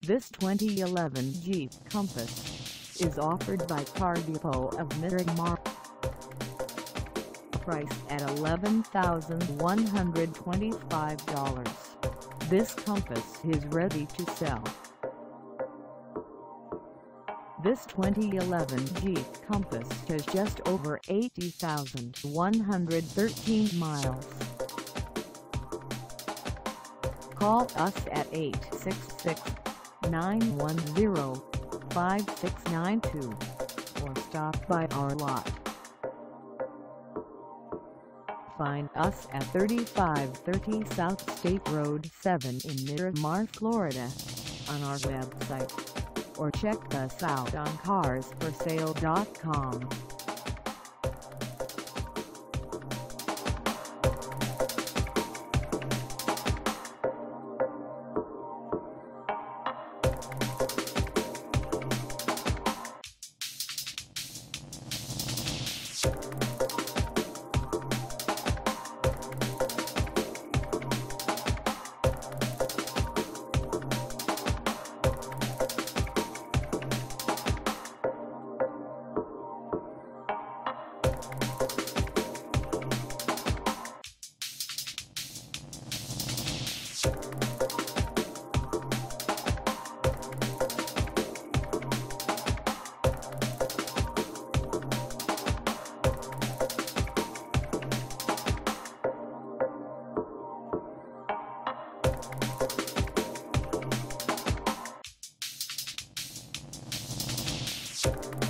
This 2011 Jeep Compass is offered by Car Depot of Miramar. Priced at $11,125, this Compass is ready to sell. This 2011 Jeep Compass has just over 80,113 miles. Call us at 866-910-5692 or stop by our lot. Find us at 3530 South State Road 7 in Miramar, Florida, on our website, or check us out on carsforsale.com. You